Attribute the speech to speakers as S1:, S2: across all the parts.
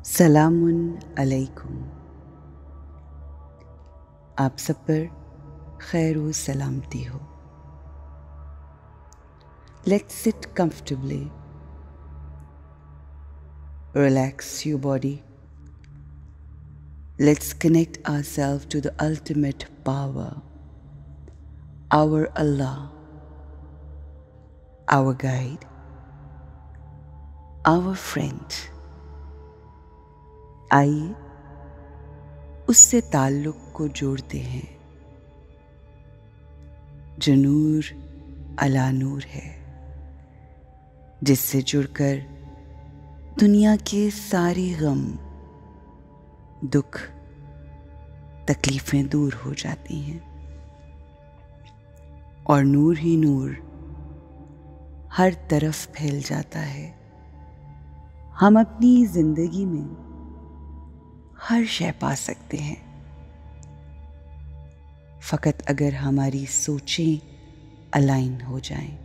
S1: सलामुन अलैकुम। आप सब पर खैर व सलामती हो। Let's sit comfortably. Relax your body. Let's connect ourselves to the ultimate power, our Allah, our guide, our friend. आइए उससे ताल्लुक़ को जोड़ते हैं जो नूर अला नूर है, जिससे जुड़कर दुनिया के सारे गम, दुख, तकलीफ़ें दूर हो जाती हैं और नूर ही नूर हर तरफ फैल जाता है। हम अपनी ज़िंदगी में हर शय पा सकते हैं, फ़कत अगर हमारी सोचें अलाइन हो जाएं।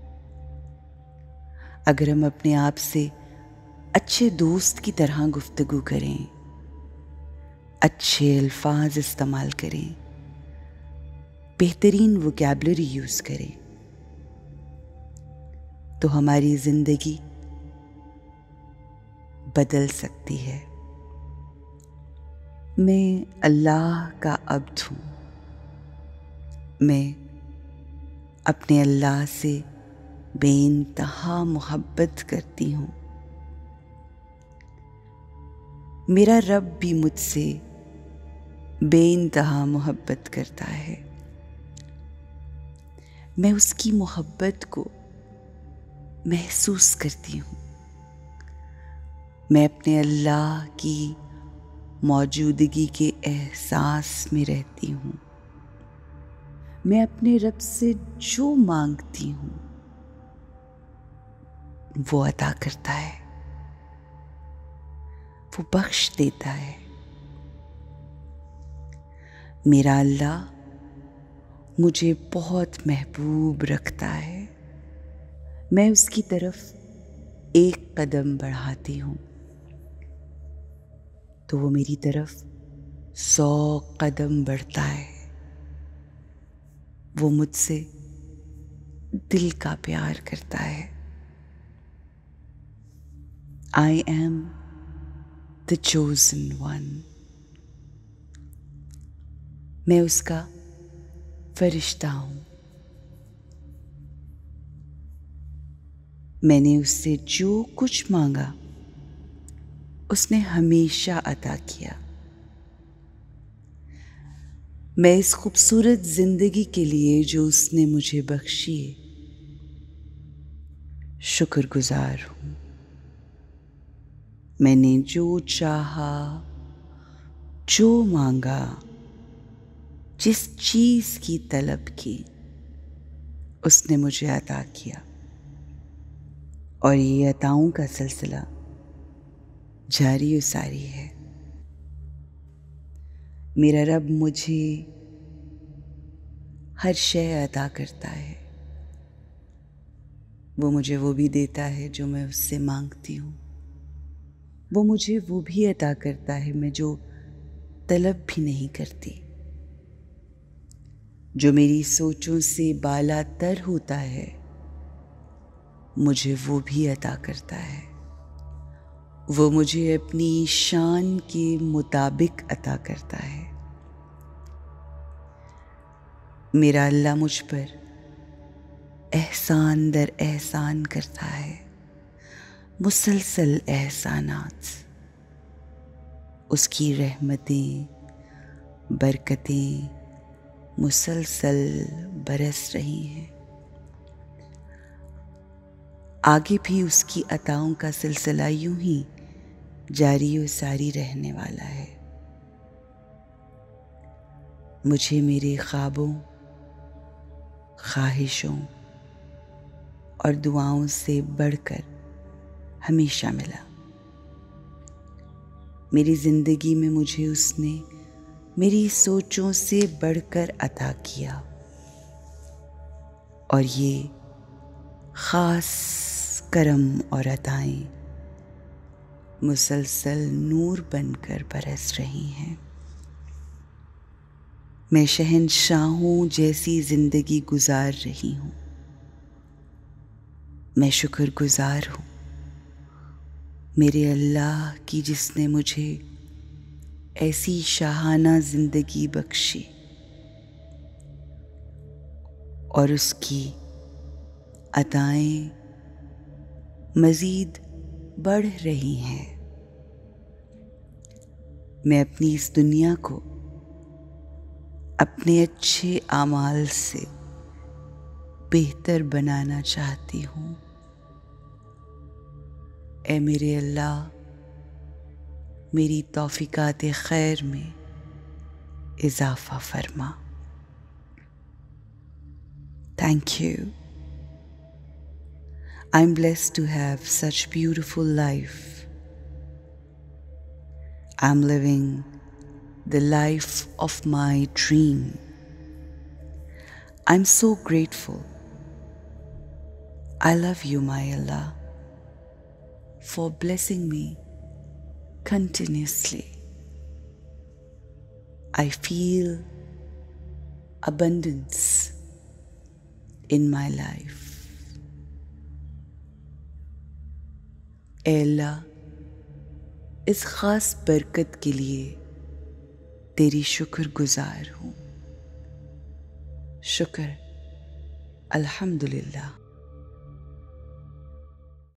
S1: अगर हम अपने आप से अच्छे दोस्त की तरह गुफ्तगू करें, अच्छे अल्फाज इस्तेमाल करें, बेहतरीन वोकैबुलरी यूज़ करें, तो हमारी ज़िंदगी बदल सकती है। मैं अल्लाह का अब्द हूँ। मैं अपने अल्लाह से बेइंतहा मोहब्बत करती हूँ। मेरा रब भी मुझसे बेइंतहा मोहब्बत करता है। मैं उसकी मोहब्बत को महसूस करती हूँ। मैं अपने अल्लाह की मौजूदगी के एहसास में रहती हूँ। मैं अपने रब से जो मांगती हूँ वो अता करता है, वो बख्श देता है। मेरा अल्लाह मुझे बहुत महबूब रखता है। मैं उसकी तरफ एक कदम बढ़ाती हूँ तो वो मेरी तरफ 100 कदम बढ़ता है। वो मुझसे दिल का प्यार करता है। I am the chosen one. मैं उसका फरिश्ता हूँ। मैंने उससे जो कुछ मांगा उसने हमेशा अता किया। मैं इस खूबसूरत जिंदगी के लिए जो उसने मुझे बख्शी शुक्रगुजार हूँ। मैंने जो चाहा, जो मांगा, जिस चीज़ की तलब की उसने मुझे अता किया और ये अताओं का सिलसिला जारी व सारी है। मेरा रब मुझे हर शय अता करता है। वो मुझे वो भी देता है जो मैं उससे मांगती हूँ। वो मुझे वो भी अता करता है मैं जो तलब भी नहीं करती। जो मेरी सोचों से बालातर होता है मुझे वो भी अता करता है। वो मुझे अपनी शान के मुताबिक अता करता है। मेरा अल्लाह मुझ पर एहसान दर एहसान करता है, मुसलसल एहसानात। उसकी रहमतें, बरकतें मुसलसल बरस रही हैं। आगे भी उसकी अताओं का सिलसिला यूं ही जारी व सारी रहने वाला है। मुझे मेरे ख्वाबों, ख्वाहिशों और दुआओं से बढ़कर हमेशा मिला। मेरी ज़िंदगी में मुझे उसने मेरी सोचों से बढ़कर अता किया और ये ख़ास करम और अताएं मुसलसल नूर बनकर बरस रही हैं। मैं शहंशाहों जैसी जिंदगी गुजार रही हूँ। मैं शुक्रगुजार हूँ मेरे अल्लाह की, जिसने मुझे ऐसी शाहाना जिंदगी बख्शी और उसकी अताएं मज़ीद बढ़ रही हैं। मैं अपनी इस दुनिया को अपने अच्छे आमाल से बेहतर बनाना चाहती हूँ। ऐ मेरे अल्लाह, मेरी तौफीकात खैर में इजाफा फरमा। Thank you. I'm blessed to have such beautiful life. I'm living the life of my dream. I'm so grateful. I love you, my Allah, for blessing me continuously. I feel abundance in my life. ऐ अल्लाह, इस ख़ास बरकत के लिए तेरी शुक्रगुजार हूँ। शुक्र, अल्हम्दुलिल्लाह।